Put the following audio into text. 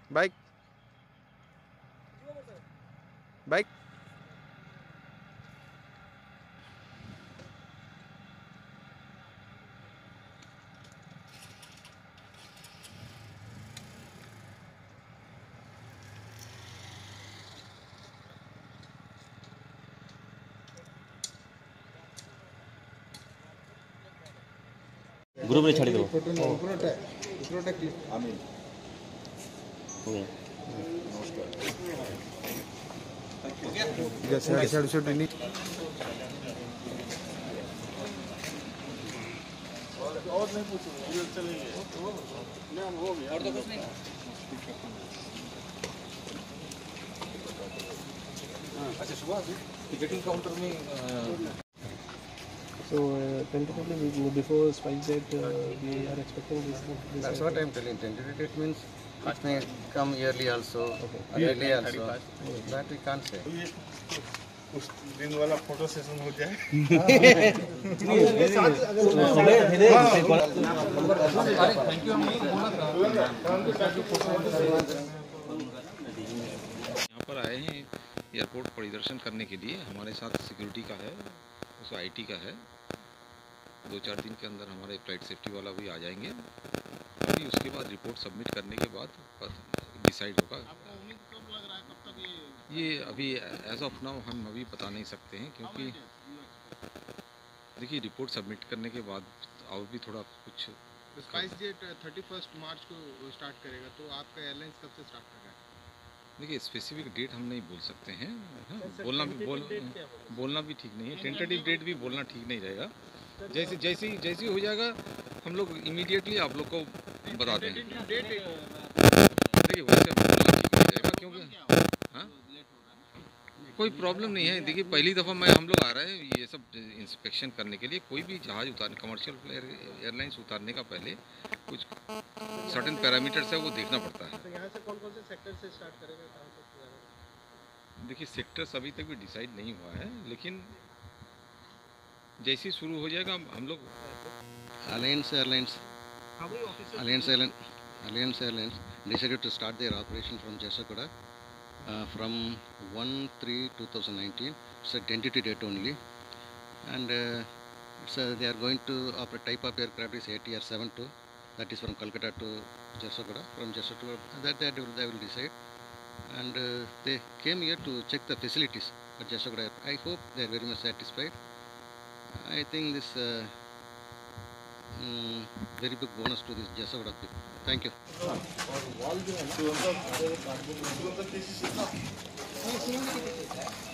Bike. Bike. Group रे छाड़ी दो और नहीं पूछो चलेंगे हम हो गया और तो कुछ नहीं अच्छा सुबह टिकटिंग काउंटर में So tentatively before spike date we are expecting this. That's what I'm telling. Tentative date means it may come yearly also, early also. That we can't say. उस दिन वाला फोटो सेशन हो जाए। यहाँ पर आए हैं एयरपोर्ट परिदर्शन करने के लिए। हमारे साथ सिक्योरिटी का है, उसका आईटी का है। 2-4 दिन के अंदर हमारे फ्लाइट सेफ्टी वाला भी आ जाएंगे। अभी उसके बाद रिपोर्ट सबमिट करने के बाद डिसाइड होगा। ये अभी एज ऑफ नाउ हम अभी बता नहीं सकते हैं, क्योंकि देखिए रिपोर्ट सबमिट करने के बाद और भी थोड़ा कुछ। स्पाइस जेट 31 मार्च को स्टार्ट करेगा, तो आपका एयरलाइंस कब से स्टार्ट करेगा? देखिए स्पेसिफिक डेट हम नहीं बोल सकते हैं। बोलना भी ठीक नहीं है। टेंटेटिव डेट भी बोलना ठीक नहीं रहेगा। जैसे हो जाएगा हम लोग इमीडिएटली आप लोग को बता देंगे। देखिए वैसे बोलना ठीक नहीं रहेगा, क्योंकि हाँ कोई प्रॉब्लम नहीं है। देखिए पहली दफ़ा हम लोग आ रहे हैं ये सब इंस्पेक्शन करने के लिए। कोई भी जहाज़ उतारने, कमर्शियल एयरलाइंस उतारने का पहले कुछ सर्टेन पैरामीटर्स है वो देखना पड़ता है। तो यहाँ से कौन से सेक्टर से स्टार्ट करेगा? देखिए सेक्टर्स अभी तक भी डिसाइड नहीं हुआ है, लेकिन जैसे ही शुरू हो जाएगा हम लोग Alliance Airlines decided to start their operation from Jharsugud from 1/3/2019. It's a tentative date only, and they are going to operate. Type of aircraft is ATR-72. That is from Kolkata to Jharsugud. From Jharsugud, that they will decide. And they came here to check the facilities at Jharsugud. I hope they are very much satisfied. I think this very big bonus to this Jharsugud people. Thank you.